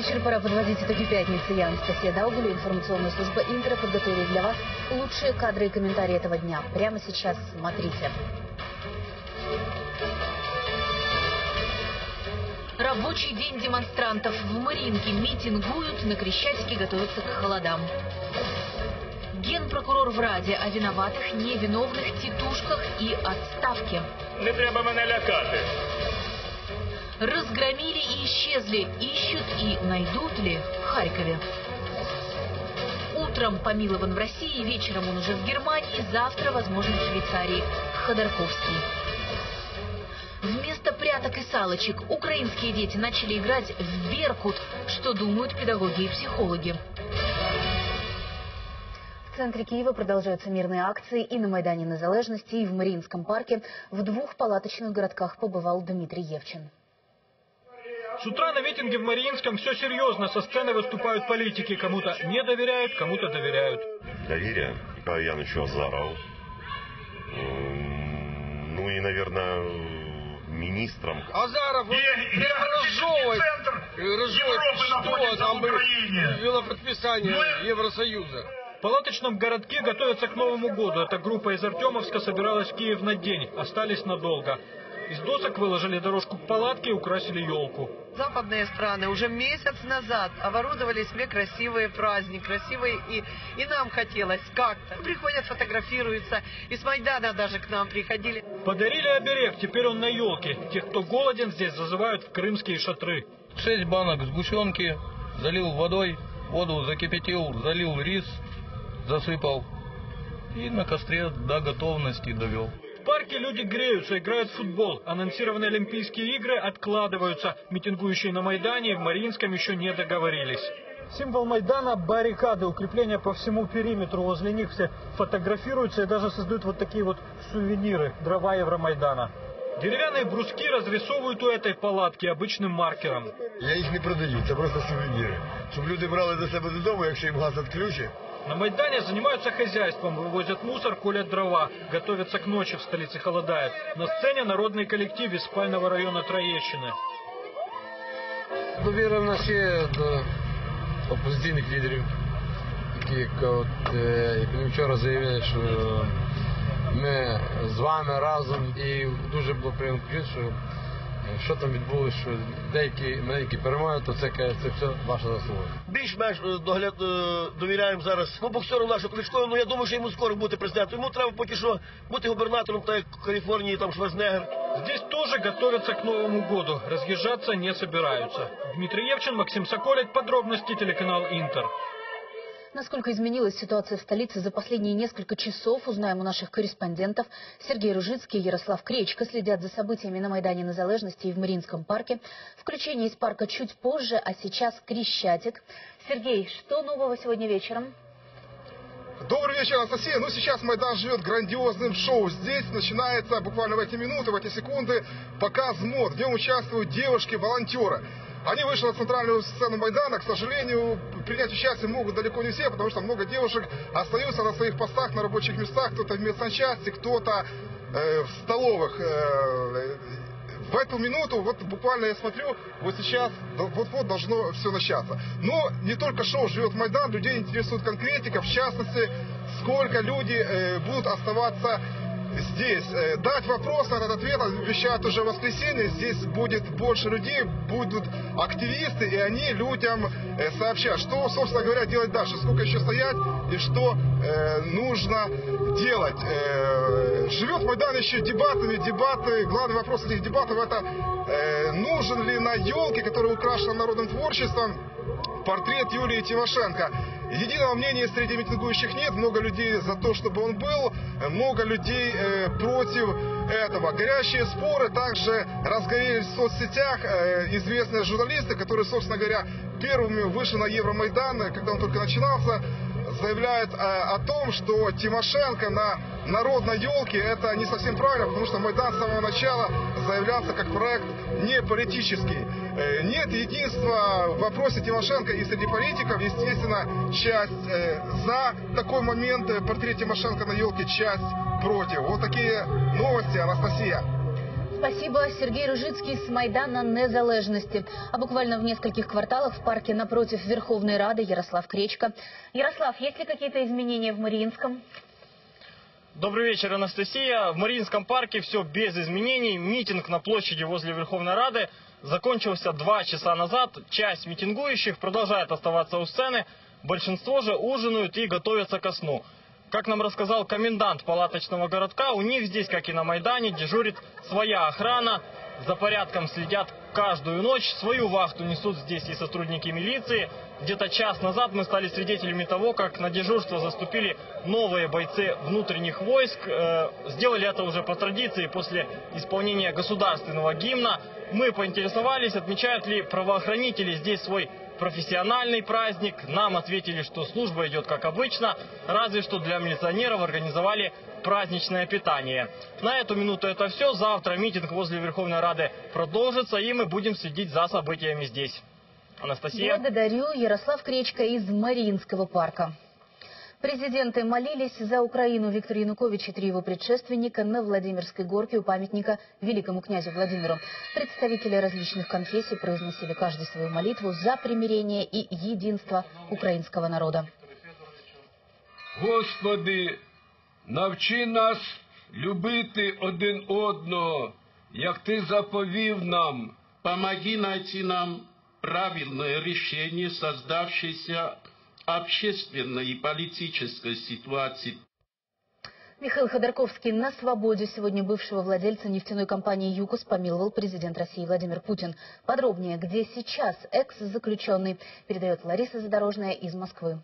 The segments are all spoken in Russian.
вечер. Пора подводить итоги пятницы. Я Анастасия Даугуля, информационная служба Интера подготовила для вас лучшие кадры и комментарии этого дня. Прямо сейчас смотрите. Рабочий день демонстрантов. В Мариинке митингуют, на Крещатике готовятся к холодам. Генпрокурор в Раде о виноватых, невиновных титушках и отставке. Не треба мене лякати. Разгромили и исчезли. Ищут и найдут ли в Харькове. Утром помилован в России, вечером он уже в Германии, завтра, возможно, в Швейцарии. Ходорковский. Вместо пряток и салочек украинские дети начали играть в Беркут. Что думают педагоги и психологи? В центре Киева продолжаются мирные акции и на Майдане Незалежности, и в Мариинском парке. В двух палаточных городках побывал Дмитрий Евчин. С утра на митинге в Мариинском все серьезно. Со сцены выступают политики. Кому-то не доверяют, кому-то доверяют. Доверие. Николай Янович Азаров. Ну и, наверное, министром. Азаров прямо разжевывает, что там было подписание Евросоюза. В палаточном городке готовятся к Новому году. Эта группа из Артемовска собиралась в Киев на день. Остались надолго. Из досок выложили дорожку к палатке и украсили елку. Западные страны уже месяц назад оборудовали себе красивый праздник, красивый, и нам хотелось как-то. Приходят, фотографируются, и с Майдана даже к нам приходили. Подарили оберег, теперь он на елке. Тех, кто голоден, здесь зазывают в крымские шатры. 6 банок сгущенки, залил водой, воду закипятил, залил рис, засыпал и на костре до готовности довел. В парке люди греются, играют в футбол. Анонсированные Олимпийские игры откладываются. Митингующие на Майдане и в Мариинском еще не договорились. Символ Майдана – баррикады, укрепления по всему периметру. Возле них все фотографируются и даже создают вот такие вот сувениры – дрова Евромайдана. Деревянные бруски разрисовывают у этой палатки обычным маркером. Я їх не продаю, це просто сувеніри. Щоб люди брали до себе додому, якщо їм газ відключить. На Майдане занимаются хозяйством, вывозят мусор, колят дрова, готовятся к ночи, в столице холодает. На сцене народный коллектив из спального района Троєщини. Довіра в нас є до опозиційних лідерів, які, як ми вчора заявили, що ми з вами разом, і дуже було приємно почути, що там відбулося, що деякі перемоги, то це все ваша заслуга. Більш-менш довіряємо зараз боксеру нашого Кличко, я думаю, що йому скоро бути президентом. Йому треба поки що бути губернатором, так як в Каліфорнії, там Шварценеггер. Здесь тоже готовятся к Новому году, разъезжаться не собираются. Дмитрий Евчин, Максим Соколик, подробности, телеканал Интер. Насколько изменилась ситуация в столице за последние несколько часов, узнаем у наших корреспондентов. Сергей Ружицкий и Ярослав Кречко следят за событиями на Майдане Незалежности и в Мариинском парке. Включение из парка чуть позже, а сейчас Крещатик. Сергей, что нового сегодня вечером? Добрый вечер, Анастасия. Сейчас Майдан живет грандиозным шоу. Здесь начинается буквально в эти минуты, в эти секунды показ мод. В нем участвуют девушки-волонтеры. Они вышли на центральную сцену Майдана. К сожалению, принять участие могут далеко не все, потому что много девушек остаются на своих постах, на рабочих местах. Кто-то в медсанчасти, кто-то в столовых. В эту минуту, вот буквально я смотрю, вот сейчас, вот должно все начаться. Но не только шоу живет Майдан, людей интересует конкретика, в частности, сколько люди будут оставаться здесь. Дать вопрос на этот ответ обещают уже в воскресенье. Здесь будет больше людей, будут активисты, и они людям сообщат, что, собственно говоря, делать дальше, сколько еще стоять и что нужно делать. Живет Майдан еще дебатами. Дебаты, главный вопрос этих дебатов — это нужен ли на елке, которая украшена народным творчеством, портрет Юлии Тимошенко. Единого мнения среди митингующих нет. Много людей за то, чтобы он был, много людей против этого. Горячие споры также разгорелись в соцсетях. Известные журналисты, которые, собственно говоря, первыми вышли на Евромайдан, когда он только начинался, заявляют о том, что Тимошенко на народной елке — это не совсем правильно, потому что Майдан с самого начала заявлялся как проект не политический. Нет единства в вопросе Тимошенко и среди политиков. Естественно, часть за такой момент, портрет Тимошенко на елке, часть против. Вот такие новости, Анастасия. Спасибо. Сергей Ружицкий с Майдана Незалежности. А буквально в нескольких кварталах в парке напротив Верховной Рады Ярослав Кречка. Ярослав, есть ли какие-то изменения в Мариинском? Добрый вечер, Анастасия. В Мариинском парке все без изменений. Митинг на площади возле Верховной Рады закончился 2 часа назад. Часть митингующих продолжает оставаться у сцены. Большинство же ужинают и готовятся ко сну. Как нам рассказал комендант палаточного городка, у них здесь, как и на Майдане, дежурит своя охрана. За порядком следят каждую ночь. Свою вахту несут здесь и сотрудники милиции. Где-то час назад мы стали свидетелями того, как на дежурство заступили новые бойцы внутренних войск. Сделали это уже по традиции после исполнения государственного гимна. Мы поинтересовались, отмечают ли правоохранители здесь свой профессиональный праздник. Нам ответили, что служба идет как обычно, разве что для милиционеров организовали праздничное питание. На эту минуту это все. Завтра митинг возле Верховной Рады продолжится, и мы будем следить за событиями здесь. Анастасия. Благодарю. Ярослав Кречка из Мариинского парка. Президенты молились за Украину. Виктор Янукович и 3 его предшественника на Владимирской горке у памятника великому князю Владимиру. Представители различных конфессий произносили каждый свою молитву за примирение и единство украинского народа. Господи, навчи нас любити один одного, як Ти заповів нам. Помоги найти нам правильное решение создавшейся общественной и политической ситуации. Михаил Ходорковский на свободе. Сегодня бывшего владельца нефтяной компании «ЮКОС» помиловал президент России Владимир Путин. Подробнее, где сейчас экс-заключенный, передает Лариса Задорожная из Москвы.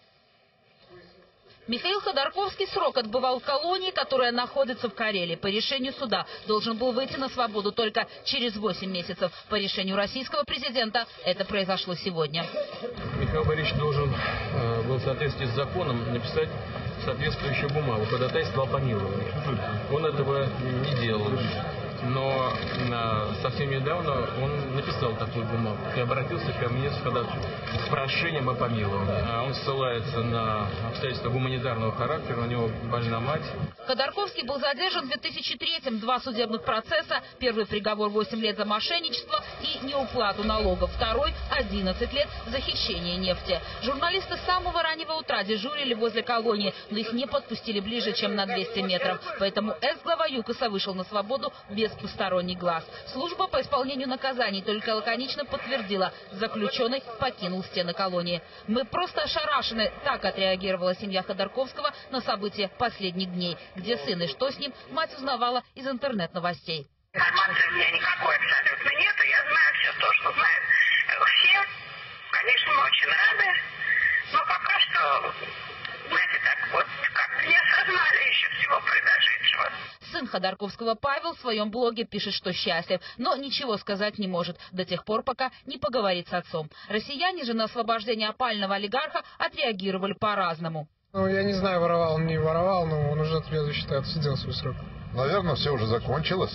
Михаил Ходорковский срок отбывал в колонии, которая находится в Карелии. По решению суда должен был выйти на свободу только через 8 месяцев. По решению российского президента это произошло сегодня. Михаил Борисович должен был в соответствии с законом написать соответствующую бумагу, ходатайство о помиловании. Он этого не делал. Но совсем недавно он написал такую бумагу и обратился ко мне с прошением о помиловании. Он ссылается на обстоятельства гуманитарного характера, у него больна мать. Ходорковский был задержан в 2003-м. 2 судебных процесса. Первый приговор 8 лет за мошенничество и неуплату налогов. Второй 11 лет за хищение нефти. Журналисты с самого раннего утра дежурили возле колонии, но их не подпустили ближе, чем на 200 метров. Поэтому экс-глава ЮКОСа вышел на свободу без посторонних глаз. Служба по исполнению наказаний только лаконично подтвердила: заключенный покинул стены колонии. Мы просто ошарашены. Так отреагировала семья Ходорковского на события последних дней. Где сын и что с ним, мать узнавала из интернет-новостей. Информации у меня никакой абсолютно нету. Я знаю все то, что знают все. Конечно, мы очень рады. Но пока что, знаете, так вот, как-то не осознали еще всего произошедшего. Сын Ходорковского Павел в своем блоге пишет, что счастлив, но ничего сказать не может до тех пор, пока не поговорит с отцом. Россияне же на освобождение опального олигарха отреагировали по-разному. Ну, я не знаю, воровал он, не воровал, но он уже, я считаю, отсидел свой срок. Наверное, все уже закончилось,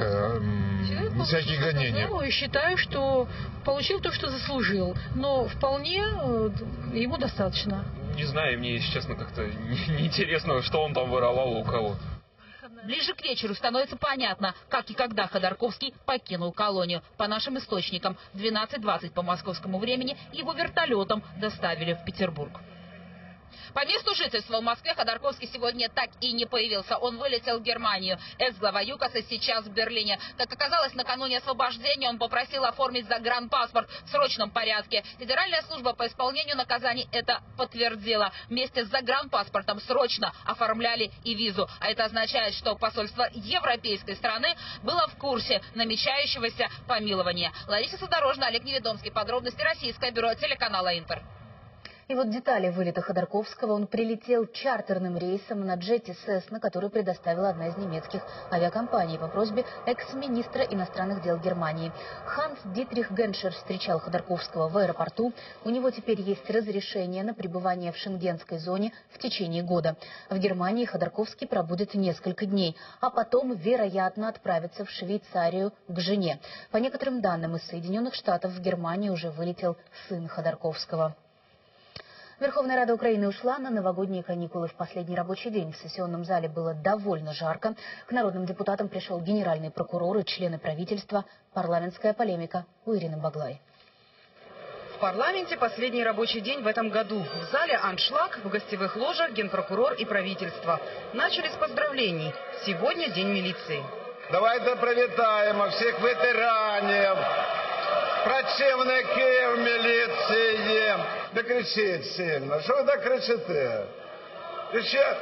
всякие гонения. Ну, считаю, что получил то, что заслужил, но вполне ему достаточно. Не знаю, мне, если честно, как-то неинтересно, что он там воровал у кого. Ближе к вечеру становится понятно, как и когда Ходорковский покинул колонию. По нашим источникам, в 12:20 по московскому времени его вертолетом доставили в Петербург. По месту жительства в Москве Ходорковский сегодня так и не появился. Он вылетел в Германию. Экс-глава ЮКОСа сейчас в Берлине. Как оказалось, накануне освобождения он попросил оформить загранпаспорт в срочном порядке. Федеральная служба по исполнению наказаний это подтвердила. Вместе с загранпаспортом срочно оформляли и визу. А это означает, что посольство европейской страны было в курсе намечающегося помилования. Лариса Задорожная, Олег Неведомский. Подробности Российское бюро телеканала Интер. И вот детали вылета Ходорковского. Он прилетел чартерным рейсом на джете Cessna, который предоставила одна из немецких авиакомпаний по просьбе экс-министра иностранных дел Германии. Ханс Дитрих Геншер встречал Ходорковского в аэропорту. У него теперь есть разрешение на пребывание в шенгенской зоне в течение года. В Германии Ходорковский пробудет несколько дней, а потом, вероятно, отправится в Швейцарию к жене. По некоторым данным, из Соединенных Штатов в Германию уже вылетел сын Ходорковского. Верховная Рада Украины ушла на новогодние каникулы в последний рабочий день. В сессионном зале было довольно жарко. К народным депутатам пришел генеральный прокурор и члены правительства. Парламентская полемика у Ирины Баглай. В парламенте последний рабочий день в этом году. В зале аншлаг, в гостевых ложах генпрокурор и правительство. Начали с поздравлений. Сегодня день милиции. Давайте привітаємо всіх ветеранів, працівників міліції. Не кричіть сильно. Що ви так кричите? Ще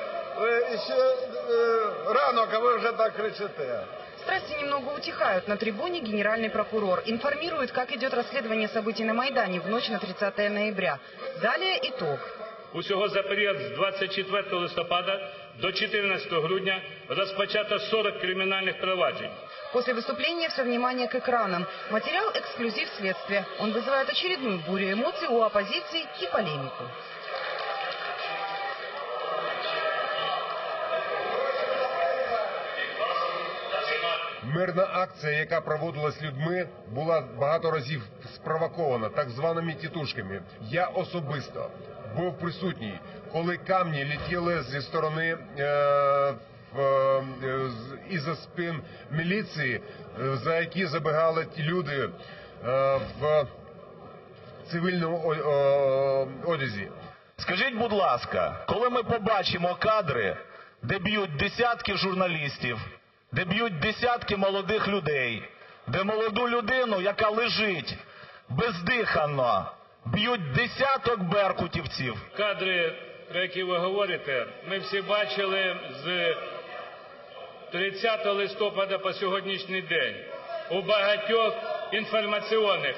ранок, а ви вже так кричите. Страсти немного утихают. На трибуне генеральный прокурор информирует, как идет расследование событий на Майдане в ночь на 30 ноября. Далее итог. Усього за період з 24 листопада до 14 грудня розпочато 40 криминальных проваджень. После выступления все внимание к экранам. Материал эксклюзив следствия. Он вызывает очередную бурю эмоций у оппозиции и полемику. Мирна акція, яка проводилась людьми, була багато разів спровокована так званими тітушками. Я особисто був присутній, коли камні летіли зі сторони із-за спин міліції, за які забігали ті люди в цивільному одязі. Скажіть, будь ласка, коли ми побачимо кадри, де б'ють десятки журналістів, де б'ють десятки молодих людей, де молоду людину, яка лежить бездиханно, б'ють десяток беркутівців. Кадри, про які ви говорите, ми всі бачили з 30 листопада по сьогоднішній день у багатьох інформаційних.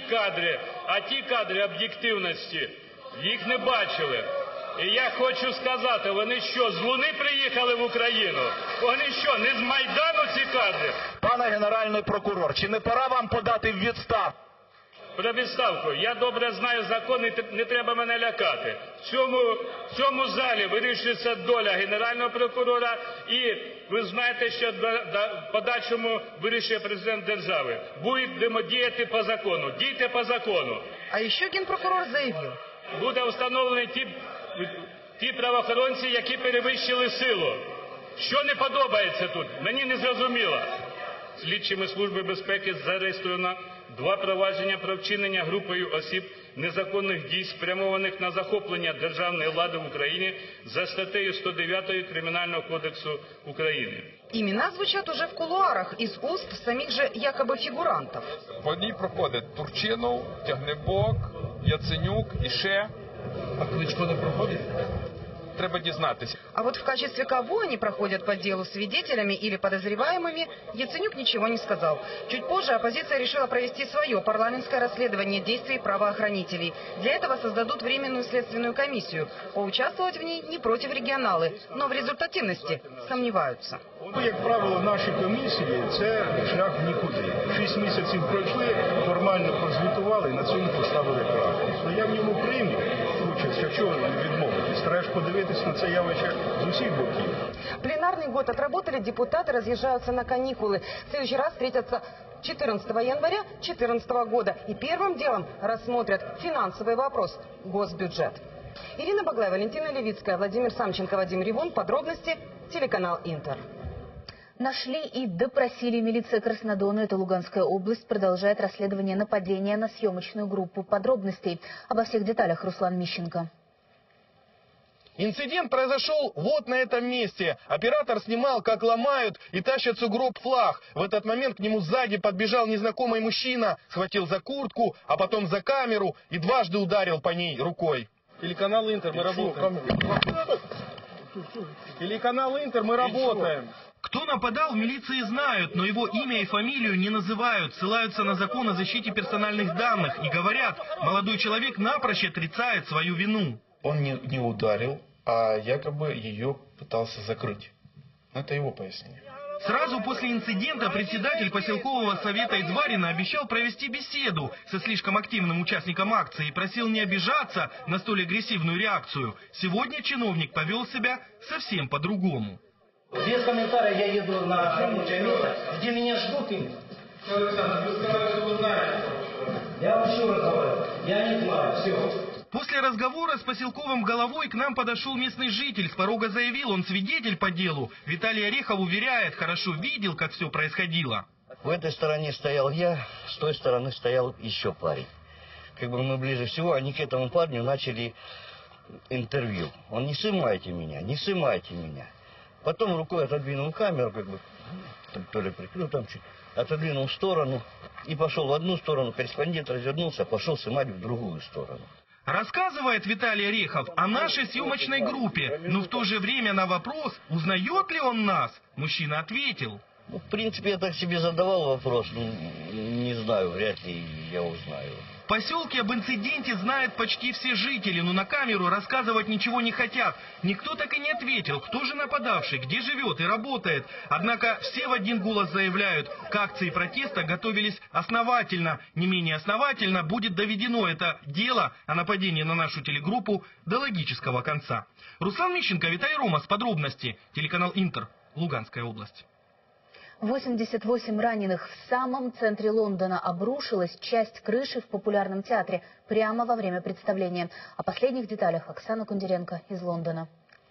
А ті кадри об'єктивності, їх не бачили. І я хочу сказати, вони що, з Луни приїхали в Україну? Вони що, не з Майдану ці кадри? Пане генеральний прокурор, чи не пора вам подати в відставку? Про відставку. Я добре знаю закони, не треба мене лякати. В цьому залі вирішується доля генерального прокурора і ви знаєте, що в подальшому вирішує президент держави. Будемо діяти по закону. Дійте по закону. А ще генпрокурор заявив. Буде встановлені ті правоохоронці, які перевищили силу. Що не подобається тут? Мені не зрозуміло. Слідчими Служби безпеки зареєстровано 2 провадження про вчинення групою осіб незаконних дій, спрямованих на захоплення державної влади в Україні за статтею 109 Кримінального кодексу України. Імена звучать уже в кулуарах із уст самих же якоби фігурантів. По ній проходить Турчинов, Тягнебок, Яценюк і ще. А Кличко не проходить? Треба дізнатися. А вот в качестве кого они проходят по делу свидетелями или подозреваемыми, Яценюк ничего не сказал. Чуть позже оппозиция решила провести свое парламентское расследование действий правоохранителей. Для этого создадут временную следственную комиссию. Поучаствовать в ней не против регионалы, но в результативности сомневаются. Як правило, наші комісії – це шлях в нікуди. 6 місяців пройшли, формально прозвітували і на цьому поставили крапку. Я в ньому прийму участь, якщо відмовитись. Треба ж подивитись на це явище з усіх боків. Пленарный год отработали, депутаты разъезжаются на каникулы. В следующий раз встретятся 14 января 2014 года. И первым делом рассмотрят финансовый вопрос – госбюджет. Ирина Баглай, Валентина Левицкая, Владимир Самченко, Вадим Ревун. Подробности – телеканал «Интер». Нашли и допросили. Милиция Краснодона, это Луганская область, продолжает расследование нападения на съемочную группу. Подробностей обо всех деталях Руслан Мищенко. Инцидент произошел вот на этом месте. Оператор снимал, как ломают и тащат сугроб флаг. В этот момент к нему сзади подбежал незнакомый мужчина, схватил за куртку, а потом за камеру и дважды ударил по ней рукой. Телеканал «Интер», мы работаем. Телеканал «Интер», мы работаем. Кто нападал, в милиции знают, но его имя и фамилию не называют, ссылаются на закон о защите персональных данных и говорят, молодой человек напрочь отрицает свою вину. Он не ударил, а якобы ее пытался закрыть. Это его пояснение. Сразу после инцидента председатель поселкового совета Изварина обещал провести беседу со слишком активным участником акции и просил не обижаться на столь агрессивную реакцию. Сегодня чиновник повел себя совсем по-другому. Без комментариев я еду на рабочее место, где меня ждут. Я вам еще раз говорю, я не знаю, все. После разговора с поселковым головой к нам подошел местный житель. С порога заявил, он свидетель по делу. Виталий Орехов уверяет, хорошо видел, как все происходило. В этой стороне стоял я, с той стороны стоял еще парень. Как бы мы ближе всего, они к этому парню начали интервью. Он: не снимайте меня, не снимайте меня. Потом рукой отодвинул камеру, как бы, то ли прикрыл там чуть, отодвинул в сторону и пошел в одну сторону. Корреспондент развернулся, пошел снимать в другую сторону. Рассказывает Виталий Орехов о нашей съемочной группе, но в то же время на вопрос, узнает ли он нас, мужчина ответил: Ну, в принципе, я так себе задавал вопрос, не знаю, вряд ли я узнаю. В поселке об инциденте знают почти все жители, но на камеру рассказывать ничего не хотят. Никто так и не ответил, кто же нападавший, где живет и работает. Однако все в один голос заявляют, к акции протеста готовились основательно. Не менее основательно будет доведено это дело о нападении на нашу телегруппу до логического конца. Руслан Мищенко, Виталий Ромас. Подробности. Телеканал Интер. Луганская область. 88 раненых. В самом центре Лондона обрушилась часть крыши в популярном театре прямо во время представления. О последних деталях Оксана Кундеренко из Лондона.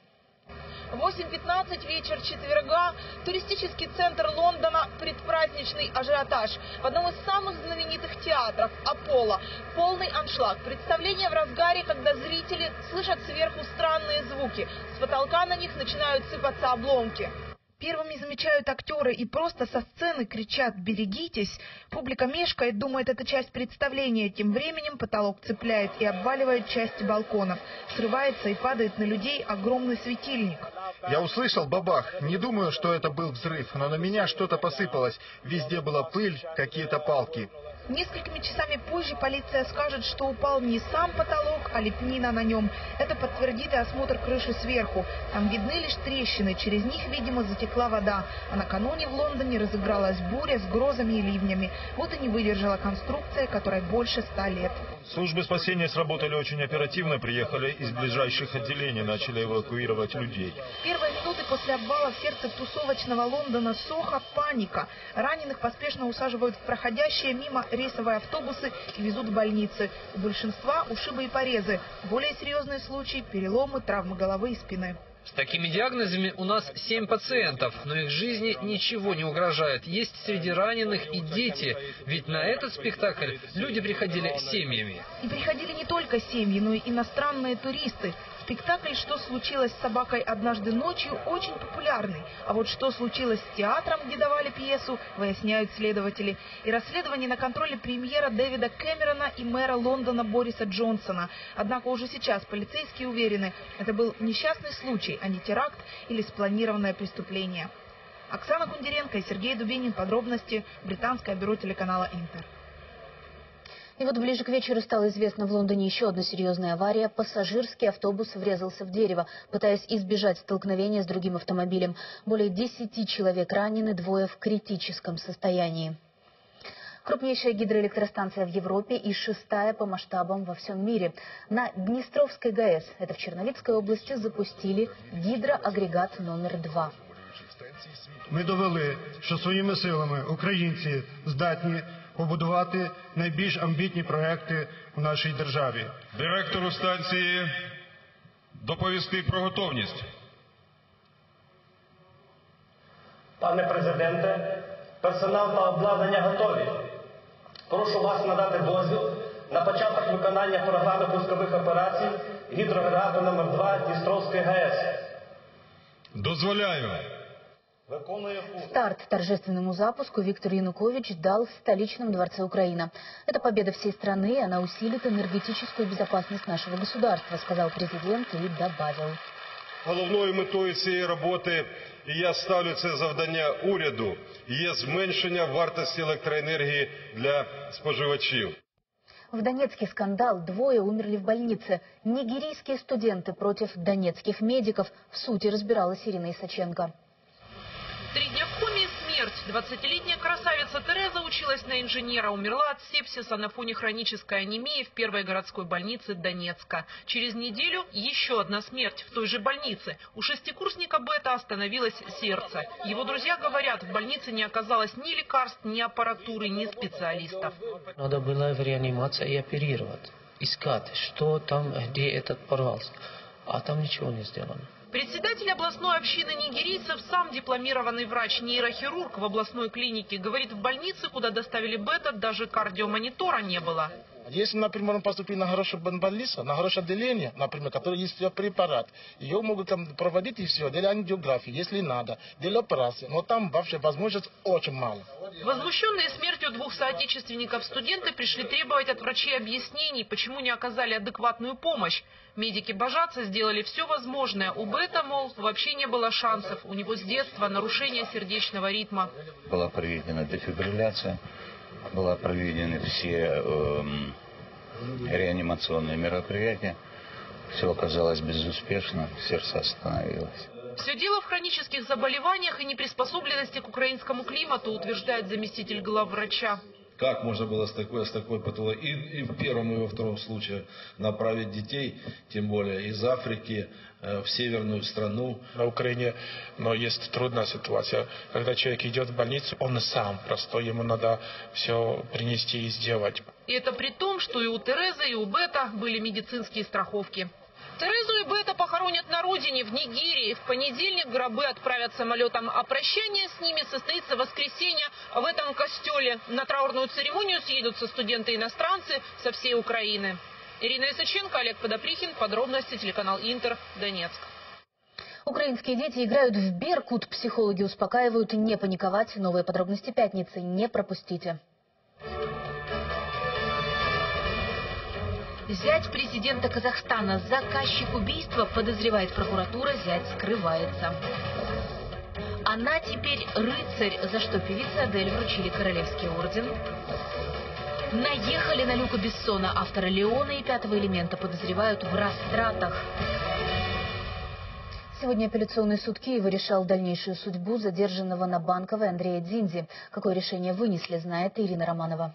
8:15 вечер четверга. Туристический центр Лондона. Предпраздничный ажиотаж. В одном из самых знаменитых театров Аполло. Полный аншлаг. Представление в разгаре, когда зрители слышат сверху странные звуки. С потолка на них начинают сыпаться обломки. Первыми замечают актеры и просто со сцены кричат «берегитесь». Публика мешкает, думает, это часть представления. Тем временем потолок цепляет и обваливает части балконов. Срывается и падает на людей огромный светильник. Я услышал бабах. Не думаю, что это был взрыв, но на меня что-то посыпалось. Везде была пыль, какие-то палки. Несколькими часами позже полиция скажет, что упал не сам потолок, а лепнина на нем. Это подтвердит и осмотр крыши сверху. Там видны лишь трещины, через них, видимо, затекла вода. А накануне в Лондоне разыгралась буря с грозами и ливнями. Вот и не выдержала конструкция, которой больше 100 лет. Службы спасения сработали очень оперативно, приехали из ближайших отделений, начали эвакуировать людей. Первые минуты после обвала в сердце тусовочного Лондона Сохо паника. Раненых поспешно усаживают в проходящие мимо рейсовые автобусы и везут в больницы. У большинства ушибы и порезы. Более серьезные случаи – переломы, травмы головы и спины. С такими диагнозами у нас 7 пациентов, но их жизни ничего не угрожает. Есть среди раненых и дети, ведь на этот спектакль люди приходили семьями. И приходили не только семьи, но и иностранные туристы. Спектакль «Что случилось с собакой однажды ночью» очень популярный. А вот что случилось с театром, где давали пьесу, выясняют следователи. И расследование на контроле премьера Дэвида Кэмерона и мэра Лондона Бориса Джонсона. Однако уже сейчас полицейские уверены, это был несчастный случай, а не теракт или спланированное преступление. Оксана Кундеренко и Сергей Дубинин. Подробности. Британское бюро телеканала Интер. И вот ближе к вечеру стало известно в Лондоне еще одна серьезная авария. Пассажирский автобус врезался в дерево, пытаясь избежать столкновения с другим автомобилем. Более 10 человек ранены, 2 в критическом состоянии. Крупнейшая гидроэлектростанция в Европе и 6-я по масштабам во всем мире. На Днестровской ГАЭС, это в Черновицкой области, запустили гидроагрегат номер 2. Ми довели, що своїми силами українці здатні побудувати найбільш амбітні проекти в нашій державі. Директору станції доповісти про готовність. Пане президенте, персонал та обладнання готові. Прошу вас надати дозвіл на початок виконання програми пускових операцій гідроагрегату номер 2 Дністровської ГАЕС. Дозволяю. Старт торжественному запуску Виктор Янукович дал в столичном дворце Украина. Это победа всей страны, она усилит энергетическую безопасность нашего государства, сказал президент и добавил. Головною метою цієї роботи, і я ставлю це завдання уряду, є зменшення вартості електроенергії для споживачів. В Донецке скандал. 2 умерли в больнице. Нигерийские студенты против донецких медиков. В суде разбиралась Ирина Исаченко. 3 дня в коме и смерть. 20-летняя красавица Тереза училась на инженера, умерла от сепсиса на фоне хронической анемии в первой городской больнице Донецка. Через неделю еще одна смерть в той же больнице. У шестикурсника Бета остановилось сердце. Его друзья говорят, в больнице не оказалось ни лекарств, ни аппаратуры, ни специалистов. Надо было в реанимации и оперировать. искать, что там, где этот порвался. А там ничего не сделано. Председатель областной общины нигерийцев, сам дипломированный врач-нейрохирург в областной клинике, говорит, в больнице, куда доставили Бета, даже кардиомонитора не было. Если, например, он поступил на хорошую больницу, на хорошее отделение, например, которое есть препарат, ее могут там проводить и все, делать ангиографию, если надо, делать операции, но там вообще возможность очень мало. Возмущенные смертью двух соотечественников студенты пришли требовать от врачей объяснений, почему не оказали адекватную помощь. Медики божатся, сделали все возможное. У Бета, мол, вообще не было шансов. У него с детства нарушение сердечного ритма. Была проведена дефибрилляция, была проведены все реанимационные мероприятия. Все оказалось безуспешно, сердце остановилось. Все дело в хронических заболеваниях и неприспособленности к украинскому климату, утверждает заместитель главврача. Как можно было с такой патологией и в первом, и во втором случае направить детей, тем более из Африки, в северную страну. На Украине, но есть трудная ситуация. Когда человек идет в больницу, он сам просто, ему надо все принести и сделать. И это при том, что и у Терезы, и у Бета были медицинские страховки. Терезу и Бета похоронят на родине, в Нигерии. В понедельник гробы отправят самолетом, а прощание с ними состоится в воскресенье в этом костеле. На траурную церемонию съедутся студенты-иностранцы со всей Украины. Ирина Исаченко, Олег Подоприхин. Подробности, телеканал Интер, Донецк. Украинские дети играют в Беркут. Психологи успокаивают не паниковать. Новые подробности пятницы не пропустите. Зять президента Казахстана, заказчик убийства, подозревает прокуратура, зять скрывается. Она теперь рыцарь, за что певице Адель вручили королевский орден. Наехали на Люка Бессона. Автора «Леона» и «Пятого элемента» подозревают в растратах. Сегодня апелляционный суд Киева решал дальнейшую судьбу задержанного на Банковой Андрея Дзиндзи. Какое решение вынесли, знает Ирина Романова.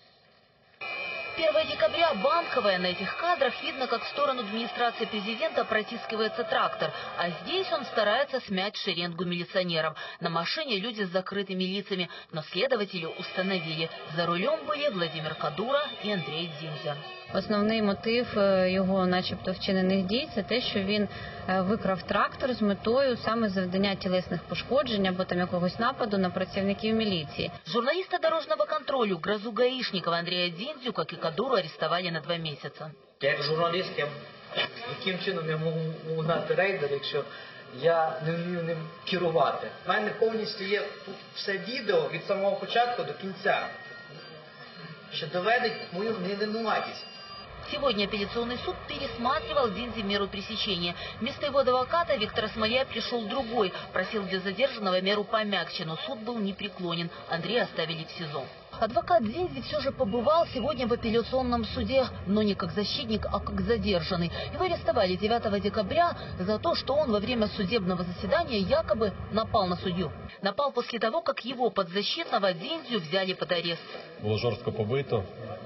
1 декабря Банковая. На этих кадрах видно, как в сторону администрации президента протискивается трактор. А здесь он старается смять шеренгу милиционеров. На машине люди с закрытыми лицами. Но следователи установили. За рулем были Владимир Кадура и Андрей Дзиндзя. Основний мотив його, начебто, вчинених дій – це те, що він викрав трактор з метою саме завдання тілесних пошкоджень або там якогось нападу на працівників міліції. Журналиста дорожного контролю Грозу Гаишникова Андрея Дзиндзю, как и Кадуру, арестовали на 2 месяца. Як журналіст, яким чином я можу угнати рейдер, якщо я не вмію ним керувати? У мене повністю є все відео від самого початку до кінця, що доведить мою невинуватість. Сегодня апелляционный суд пересматривал Дзиндзи меру пресечения. Вместо его адвоката Виктора Смолея пришел другой. Просил для задержанного меру помягче, но суд был непреклонен. Андрея оставили в СИЗО. Адвокат Дзиндзи все же побывал сегодня в апелляционном суде, но не как защитник, а как задержанный. Его арестовали 9 декабря за то, что он во время судебного заседания якобы напал на судью. Напал после того, как его подзащитного Дзиндзю взяли под арест. Було жорстко побито.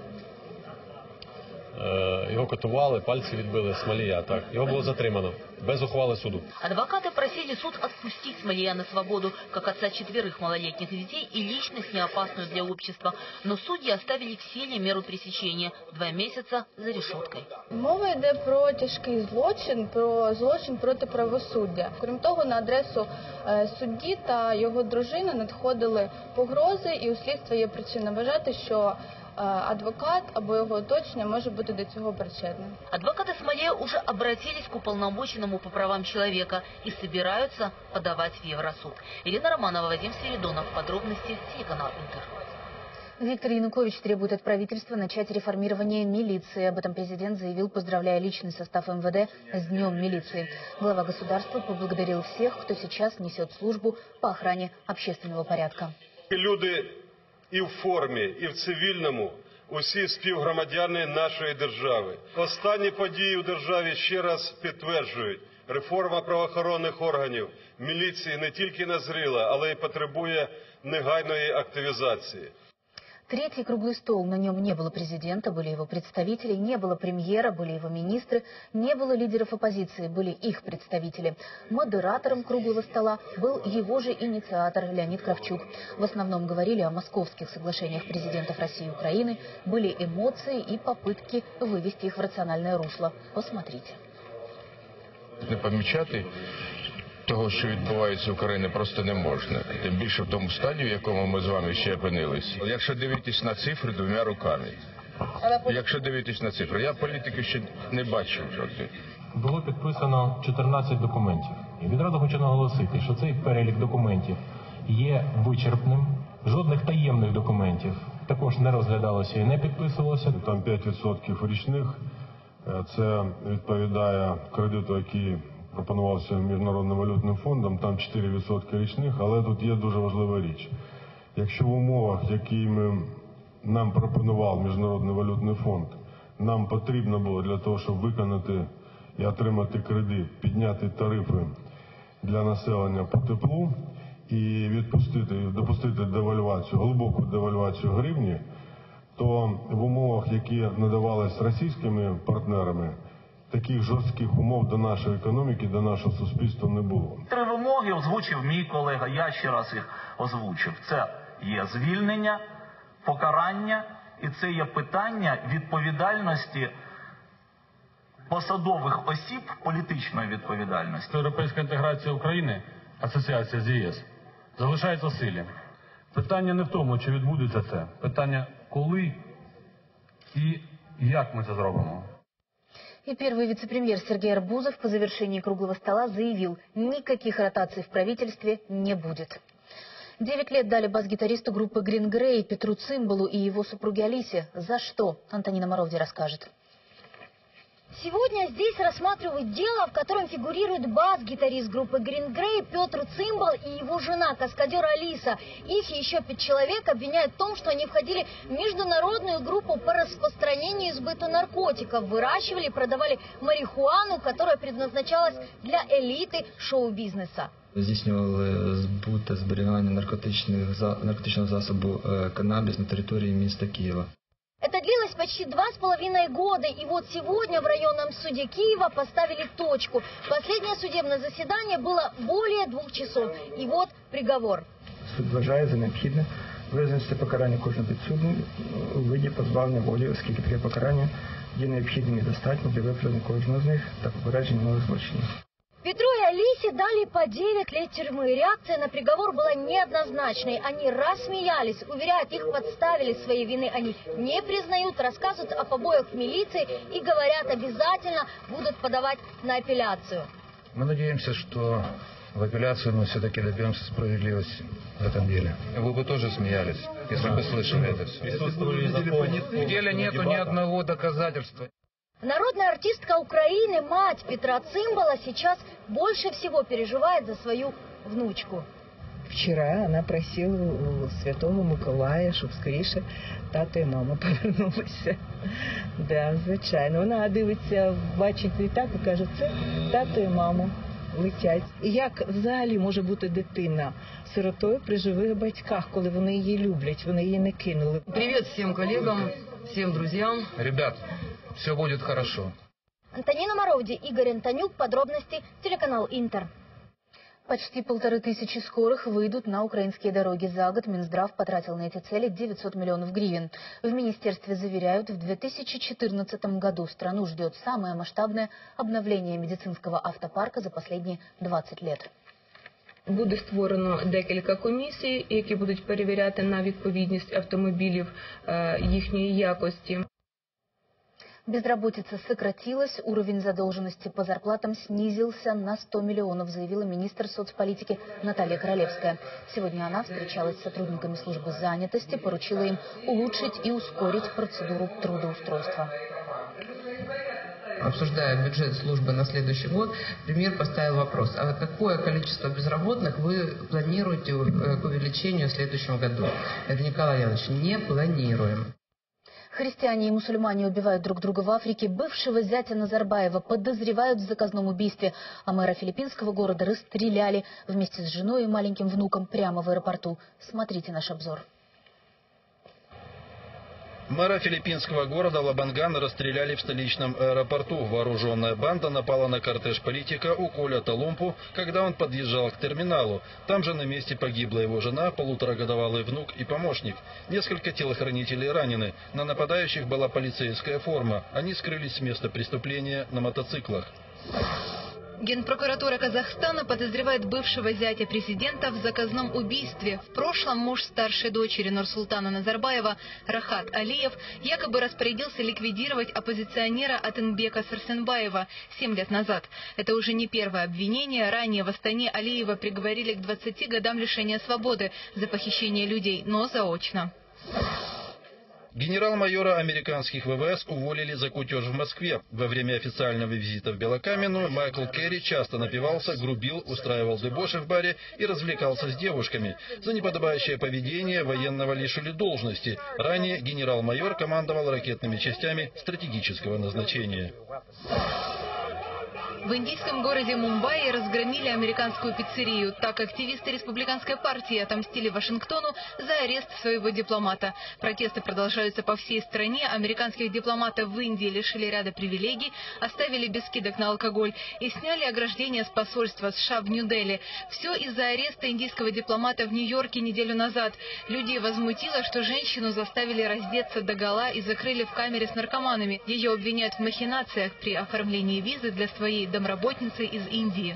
Його катували, пальці відбили, Смолія, так. Його було затримано, без ухвали суду. Адвокаты просили суд отпустить Смолея на свободу, как отца 4 малолетних детей и личность неопасную для общества. Но судьи оставили в силе меру пресечения – 2 месяца за решеткой. Мова йде про тяжкий злочин, про злочин проти правосуддя. Крім того, на адресу судді та його дружини надходили погрози, і у слідства є причина вважати, що адвокат або его оточення може бути до цього причетним. Адвокаты Смолея уже обратились к уполномоченному по правам человека и собираются подавать в Евросуд. Ирина Романова, Вадим Свиридонов. Подробности, телеканал Интер. Виктор Янукович требует от правительства начать реформирование милиции. Об этом президент заявил, поздравляя личный состав МВД с Днем милиции. Глава государства поблагодарил всех, кто сейчас несет службу по охране общественного порядка. Люди і в формі, і в цивільному, усі співгромадяни нашої держави. Останні події у державі ще раз підтверджують, реформа правоохоронних органів, міліції не тільки назріла, але й потребує негайної активізації. Третий круглый стол, на нем не было президента, были его представители, не было премьера, были его министры, не было лидеров оппозиции, были их представители. Модератором круглого стола был его же инициатор Леонид Кравчук. В основном говорили о московских соглашениях президентов России и Украины, были эмоции и попытки вывести их в рациональное русло. Посмотрите. Не помічати того, що відбувається в Україні, просто не можна. Тим більше в тому стані, в якому ми з вами ще опинились. Якщо дивитись на цифри двома руками. Якщо дивитись на цифри. Я політики ще не бачив жодних. Було підписано 14 документів. І відразу хочу наголосити, що цей перелік документів є вичерпним. Жодних таємних документів також не розглядалося і не підписувалося. Там 5% річних. Це відповідає кредиту, який пропонувався Міжнародним валютним фондом, там 4% річних, але тут є дуже важлива річ. Якщо в умовах, які нам пропонував Міжнародний валютний фонд, нам потрібно було для того, щоб виконати і отримати кредит, підняти тарифи для населення по теплу і допустити девальвацію, глибоку девальвацію гривні, то в умовах, які надавались російськими партнерами, таких жорстких умов до нашої економіки, до нашого суспільства не було. 3 вимоги озвучив мій колега, я ще раз їх озвучив. Це є звільнення, покарання і це є питання відповідальності посадових осіб, політичної відповідальності. Європейська інтеграція України, асоціація з ЄС, залишається в силі. Питання не в тому, чи відбудеться це. Питання, коли і як ми це зробимо. И первый вице-премьер Сергей Арбузов по завершении круглого стола заявил, никаких ротаций в правительстве не будет. 9 лет дали бас-гитаристу группы Green Grey Петру Цимбалу и его супруге Алисе. За что? Антонина Моровди расскажет. Сегодня здесь рассматривают дело, в котором фигурирует бас-гитарист группы Green Grey Петр Цимбал и его жена, каскадер Алиса. Их и еще 5 человек обвиняют в том, что они входили в международную группу по распространению и сбыту наркотиков, выращивали и продавали марихуану, которая предназначалась для элиты шоу-бизнеса. Здійснювали збут та зберігання наркотичного засобу канабіс на території міста Києва. Это длилось почти 2,5 года, и вот сегодня в районном суде Киева поставили точку. Последнее судебное заседание было более 2 часов, и вот приговор. Суд вважає за необхідне визначити покарання кожного підсудного у виді позбавлення волі, оскільки таке покарання є необхідним і достатнім для виправдання кожного з них та попередження нових злочинів. Петру и Алисе дали по 9 лет тюрьмы. Реакция на приговор была неоднозначной. Они рассмеялись, уверяют, их подставили, своей вины они не признают, рассказывают о побоях в милиции и говорят, обязательно будут подавать на апелляцию. Мы надеемся, что в апелляцию мы все-таки добьемся справедливости в этом деле. Вы бы тоже смеялись, если бы слышали это все. В деле нету ни одного доказательства. Народная артистка Украины, мать Петра Цимбала, сейчас больше всего переживает за свою внучку. Вчора она просила у Святого Миколая, щоб скоріше тато і мама повернулися. Да, звичайно. Вона дивиться, бачить літак і каже, це тато і мама летять. І як взагалі може бути дитина сиротою при живих батьках, коли вони її люблять, вони її не кинули? Привіт всім колегам, всім друзям. Ребят, все будет хорошо. Антонина Моровди, Игорь Антонюк. Подробности, телеканал Интер. Почти 1500 скорых выйдут на украинские дороги. За год Минздрав потратил на эти цели 900 миллионов гривен. В министерстве заверяют, в 2014 году страну ждет самое масштабное обновление медицинского автопарка за последние 20 лет. Буде створено декілька комісій, які будуть перевіряти на відповідність автомобілів їхньої якості. Безработица сократилась, уровень задолженности по зарплатам снизился на 100 миллионов, заявила министр соцполитики Наталья Королевская. Сегодня она встречалась с сотрудниками службы занятости, поручила им улучшить и ускорить процедуру трудоустройства. Обсуждая бюджет службы на следующий год, премьер поставил вопрос, а какое количество безработных вы планируете к увеличению в следующем году? Это Николай Янович, не планируем. Христиане и мусульмане убивают друг друга в Африке. Бывшего зятя Назарбаева подозревают в заказном убийстве, а мэра филиппинского города расстреляли вместе с женой и маленьким внуком прямо в аэропорту. Смотрите наш обзор. Мэра филиппинского города Лабанган расстреляли в столичном аэропорту. Вооруженная банда напала на кортеж политика Уколя Талумпу, когда он подъезжал к терминалу. Там же на месте погибла его жена, полуторагодовалый внук и помощник. Несколько телохранителей ранены. На нападающих была полицейская форма. Они скрылись с места преступления на мотоциклах. Генпрокуратура Казахстана подозревает бывшего зятя президента в заказном убийстве. В прошлом муж старшей дочери Нурсултана Назарбаева Рахат Алиев якобы распорядился ликвидировать оппозиционера Атынбека Сарсенбаева 7 лет назад. Это уже не первое обвинение. Ранее в Астане Алиева приговорили к 20 годам лишения свободы за похищение людей, но заочно. Генерал-майора американских ВВС уволили за кутеж в Москве. Во время официального визита в Белокаменную Майкл Керри часто напивался, грубил, устраивал дебоши в баре и развлекался с девушками. За неподобающее поведение военного лишили должности. Ранее генерал-майор командовал ракетными частями стратегического назначения. В индийском городе Мумбаи разгромили американскую пиццерию. Так активисты республиканской партии отомстили Вашингтону за арест своего дипломата. Протесты продолжаются по всей стране. Американских дипломатов в Индии лишили ряда привилегий, оставили без скидок на алкоголь и сняли ограждение с посольства США в Нью-Дели. Все из-за ареста индийского дипломата в Нью-Йорке неделю назад. Людей возмутило, что женщину заставили раздеться догола и закрыли в камере с наркоманами. Ее обвиняют в махинациях при оформлении визы для своей домработницы из Индии.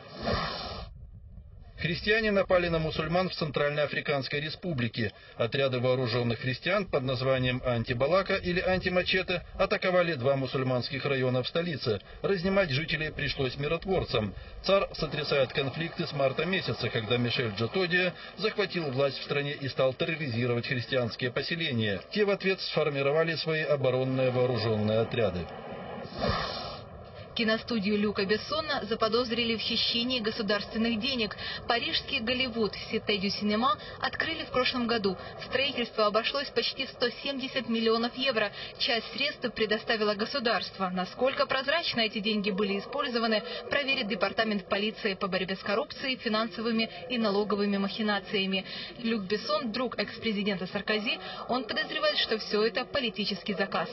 Христиане напали на мусульман в Центральной Африканской Республике. Отряды вооруженных христиан под названием «Антибалака» или «Антимачете» атаковали 2 мусульманских района в столице. Разнимать жителей пришлось миротворцам. ЦАР сотрясает конфликты с марта месяца, когда Мишель Джотодия захватил власть в стране и стал терроризировать христианские поселения. Те в ответ сформировали свои оборонные вооруженные отряды. Киностудию Люка Бессона заподозрили в хищении государственных денег. Парижский Голливуд Cité du Cinéma открыли в прошлом году. В строительство обошлось почти 170 миллионов евро. Часть средств предоставило государство. Насколько прозрачно эти деньги были использованы, проверит департамент полиции по борьбе с коррупцией, финансовыми и налоговыми махинациями. Люк Бессон – друг экс-президента Саркози. Он подозревает, что все это политический заказ.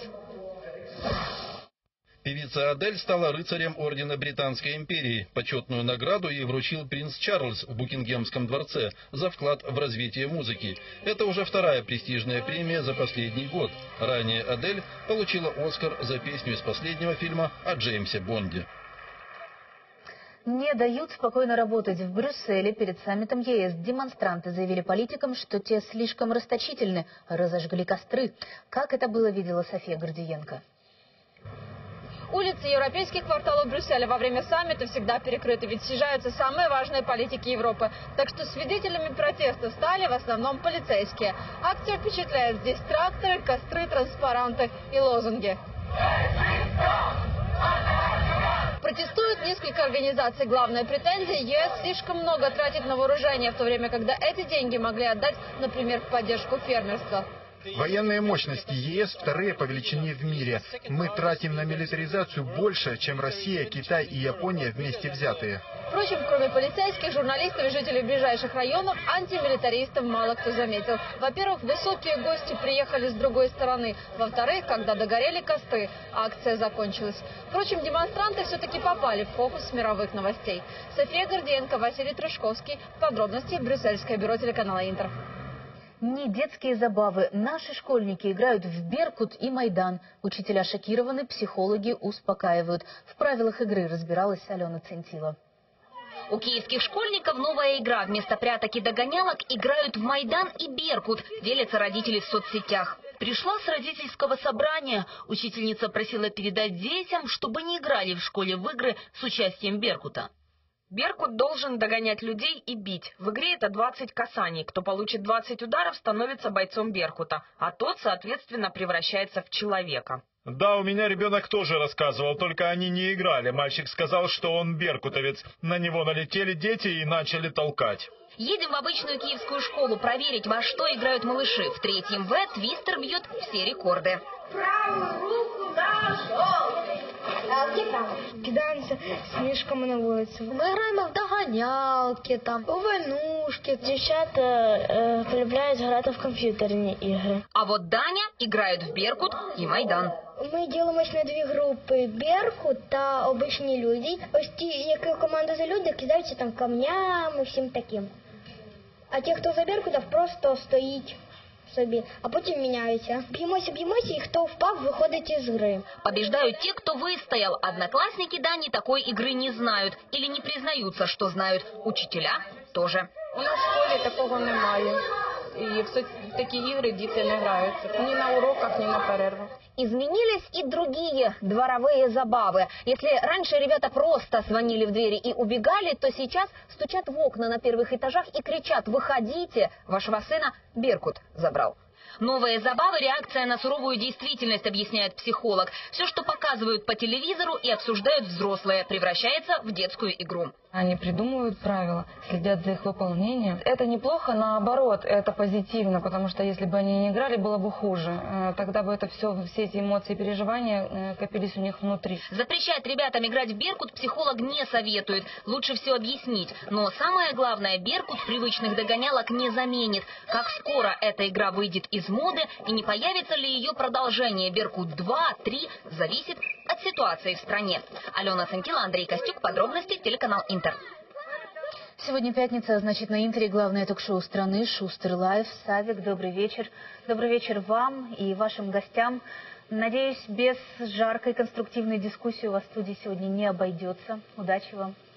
Певица Адель стала рыцарем ордена Британской империи. Почетную награду ей вручил принц Чарльз в Букингемском дворце за вклад в развитие музыки. Это уже 2-я престижная премия за последний год. Ранее Адель получила «Оскар» за песню из последнего фильма о Джеймсе Бонде. Не дают спокойно работать в Брюсселе перед саммитом ЕС. Демонстранты заявили политикам, что те слишком расточительны, разожгли костры. Как это было, видела София Гордиенко. Улицы европейских кварталов Брюсселя во время саммита всегда перекрыты, ведь съезжаются самые важные политики Европы. Так что свидетелями протеста стали в основном полицейские. Акция впечатляет. Здесь тракторы, костры, транспаранты и лозунги. Протестуют несколько организаций. Главная претензия – ЕС слишком много тратит на вооружение, в то время, когда эти деньги могли отдать, например, в поддержку фермерства. Военные мощности ЕС вторые по величине в мире. Мы тратим на милитаризацию больше, чем Россия, Китай и Япония вместе взятые. Впрочем, кроме полицейских, журналистов и жителей ближайших районов, антимилитаристов мало кто заметил. Во-первых, высокие гости приехали с другой стороны. Во-вторых, когда догорели костры, акция закончилась. Впрочем, демонстранты все-таки попали в фокус мировых новостей. София Гордиенко, Василий Трышковский. Подробности Брюссельское бюро телеканала Интер. Не детские забавы. Наши школьники играют в Беркут и Майдан. Учителя шокированы, психологи успокаивают. В правилах игры разбиралась Алена Центила. У киевских школьников новая игра. Вместо пряток и догонялок играют в Майдан и Беркут. Делятся родители в соцсетях. Пришла с родительского собрания. Учительница просила передать детям, чтобы не играли в школе в игры с участием Беркута. Беркут должен догонять людей и бить. В игре это 20 касаний. Кто получит 20 ударов, становится бойцом Беркута, а тот, соответственно, превращается в человека. Да, у меня ребенок тоже рассказывал, только они не играли. Мальчик сказал, что он беркутовец. На него налетели дети и начали толкать. Едем в обычную киевскую школу проверить, во что играют малыши. В 3-м В твистер бьет все рекорды. Правую руку Кидаємося сніжками на вулиці. Ми граємо в доганялки, там, у войнушки. Дівчата полюбляють грати в комп'ютерні ігри. А вот Даня играет в Беркут и Майдан. Ми ділимось на дві групи: Беркут та обичні люди. Ось ті, які команди за люди, кидаються там камнями, всім таким. А ті, хто за Беркутів, просто стоїть собі, а потім міняються. Б'ємося, і хто впав, виходить із гри. Побеждают те, кто выстоял. Одноклассники Дани такой игры не знают или не признаются, что знают. Учителя тоже. У нас в школі такого немає. І в такі ігри діти не граються. Ні на уроках, ні на перервах. Изменились и другие дворовые забавы. Если раньше ребята просто звонили в двери и убегали, то сейчас стучат в окна на первых этажах и кричат: «Выходите, вашего сына Беркут забрал». Новые забавы – реакция на суровую действительность, объясняет психолог. Все, что показывают по телевизору и обсуждают взрослые, превращается в детскую игру. Они придумывают правила, следят за их выполнением. Это неплохо, наоборот, это позитивно, потому что если бы они не играли, было бы хуже. Тогда бы все эти эмоции и переживания копились у них внутри. Запрещать ребятам играть в Беркут психолог не советует. Лучше все объяснить. Но самое главное, Беркут привычных догонялок не заменит. Как скоро эта игра выйдет из моды и не появится ли ее продолжение Беркут 2, 3, зависит от ситуации в стране. Алена Санкила, Андрей Костюк. Подробности телеканал Интер. Сегодня пятница, значит, на Интере главное ток-шоу страны «Шустер Лайв». Савик, добрый вечер. Добрый вечер вам и вашим гостям. Надеюсь, без жаркой конструктивной дискуссии у вас в студии сегодня не обойдется. Удачи вам.